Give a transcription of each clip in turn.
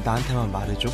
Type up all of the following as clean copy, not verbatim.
나한테만 말해줘.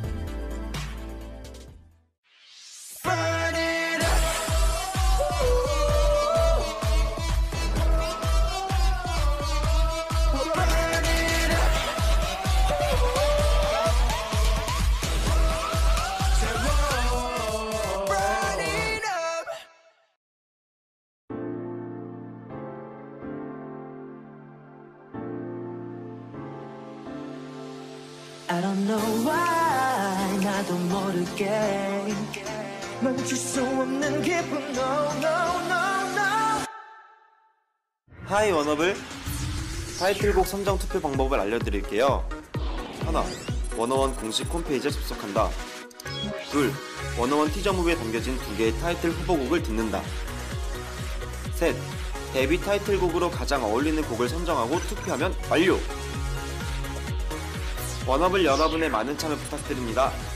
I don't know why 나도 모르게 멈출 수 없는 기분 No no no no. 하이 워너블, 타이틀곡 선정 투표 방법을 알려드릴게요. 하나, 워너원 공식 홈페이지에 접속한다. 둘, 워너원 티저무비에 담겨진 2개의 타이틀 후보곡을 듣는다. 셋, 데뷔 타이틀곡으로 가장 어울리는 곡을 선정하고 투표하면 완료! 워너블 여러분의 많은 참여 부탁드립니다.